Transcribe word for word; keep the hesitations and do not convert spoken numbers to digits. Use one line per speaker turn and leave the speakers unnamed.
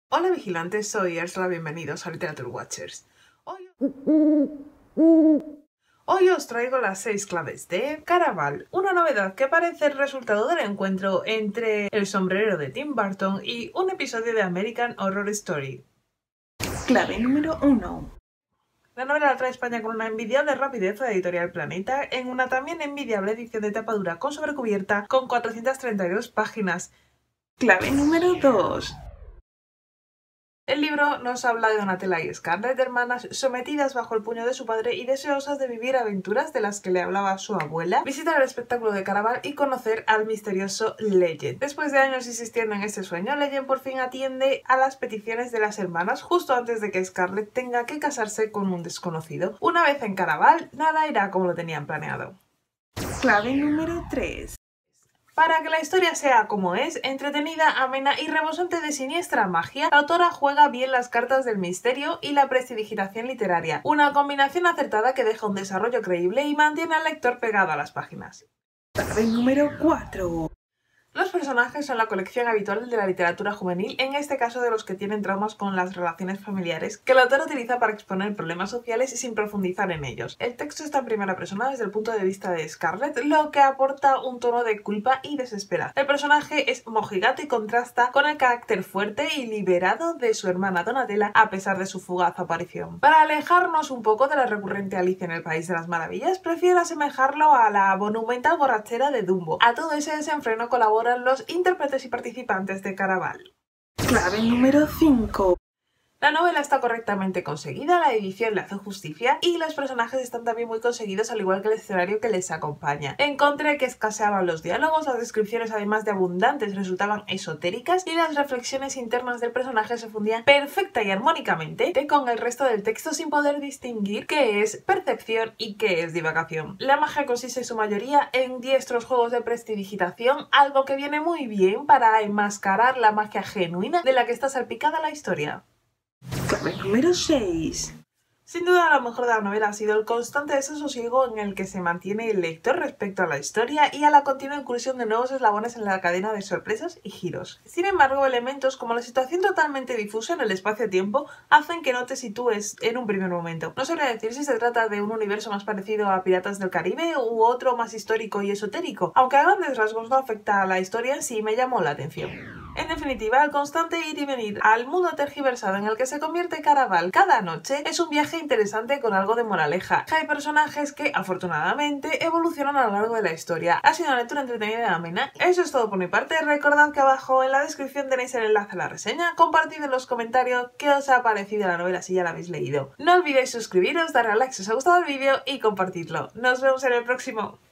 Hola vigilantes, soy Ersla, bienvenidos a Literature Watchers. Hoy... Hoy os traigo las seis claves de Caraval, una novedad que parece el resultado del encuentro entre El sombrero de Tim Burton y un episodio de American Horror Story.
Clave número uno.
La novela la trae España con una envidiable rapidez de Editorial Planeta, en una también envidiable edición de tapa dura con sobrecubierta con cuatrocientas treinta y dos páginas.
Clave número dos.
El libro nos habla de Donatella y Scarlett, hermanas sometidas bajo el puño de su padre y deseosas de vivir aventuras de las que le hablaba su abuela, visitar el espectáculo de Caraval y conocer al misterioso Legend. Después de años insistiendo en este sueño, Legend por fin atiende a las peticiones de las hermanas justo antes de que Scarlett tenga que casarse con un desconocido. Una vez en Caraval, nada irá como lo tenían planeado.
Clave número tres.
Para que la historia sea como es, entretenida, amena y rebosante de siniestra magia, la autora juega bien las cartas del misterio y la prestidigitación literaria, una combinación acertada que deja un desarrollo creíble y mantiene al lector pegado a las páginas.
Clave número cuatro.
Los personajes son la colección habitual de la literatura juvenil, en este caso de los que tienen traumas con las relaciones familiares, que el autor utiliza para exponer problemas sociales sin profundizar en ellos. El texto está en primera persona desde el punto de vista de Scarlett, lo que aporta un tono de culpa y desesperación. El personaje es mojigato y contrasta con el carácter fuerte y liberado de su hermana Donatella, a pesar de su fugaz aparición. Para alejarnos un poco de la recurrente Alicia en el País de las Maravillas, prefiero asemejarlo a la monumental borrachera de Dumbo. A todo ese desenfreno colaboran los intérpretes y participantes de Caraval.
Clave número cinco.
La novela está correctamente conseguida, la edición le hace justicia y los personajes están también muy conseguidos, al igual que el escenario que les acompaña. Encontré que escaseaban los diálogos, las descripciones además de abundantes resultaban esotéricas y las reflexiones internas del personaje se fundían perfecta y armónicamente con el resto del texto sin poder distinguir qué es percepción y qué es divagación. La magia consiste en su mayoría en diestros juegos de prestidigitación, algo que viene muy bien para enmascarar la magia genuina de la que está salpicada la historia.
Clave número seis.
Sin duda, lo mejor de la novela ha sido el constante desasosiego en el que se mantiene el lector respecto a la historia y a la continua inclusión de nuevos eslabones en la cadena de sorpresas y giros. Sin embargo, elementos como la situación totalmente difusa en el espacio-tiempo hacen que no te sitúes en un primer momento. No sabría decir si se trata de un universo más parecido a Piratas del Caribe u otro más histórico y esotérico, aunque a grandes rasgos no afecta a la historia en sí, me llamó la atención. En definitiva, el constante ir y venir al mundo tergiversado en el que se convierte Caraval cada noche es un viaje interesante con algo de moraleja. Hay personajes que, afortunadamente, evolucionan a lo largo de la historia. Ha sido una lectura entretenida y amena. Eso es todo por mi parte. Recordad que abajo en la descripción tenéis el enlace a la reseña. Compartid en los comentarios qué os ha parecido la novela si ya la habéis leído. No olvidéis suscribiros, darle a like si os ha gustado el vídeo y compartidlo. Nos vemos en el próximo.